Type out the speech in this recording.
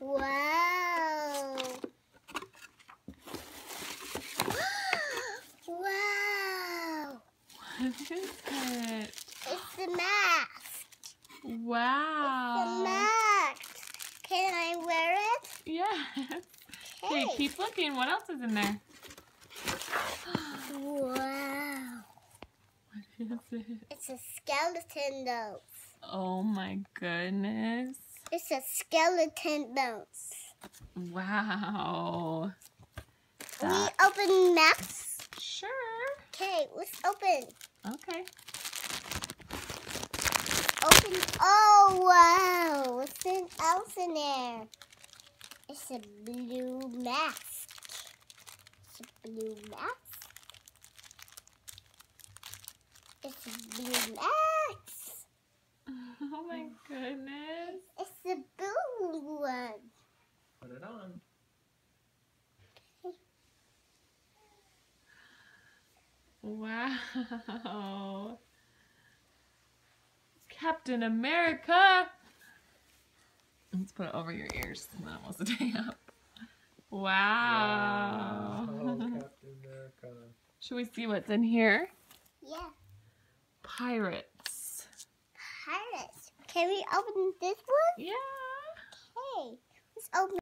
Wow. Wow. What is it? It's the mask. Wow. The mask. Can I wear it? Yes. Okay, keep looking. What else is in there? Wow. What is it? It's a skeleton nose. Oh my goodness. It's a skeleton nose. Wow. We open masks? Sure. Okay, let's open. Okay. Open. Oh, wow. What's else in there? It's a blue mask. It's a blue mask. It's a blue mask. Oh my goodness. It's the blue one. Put it on. Wow. Captain America. Let's put it over your ears and then it will stay up. Wow. Captain America. Should we see what's in here? Yeah. Pirates. Pirates. Can we open this one? Yeah. Okay. Let's open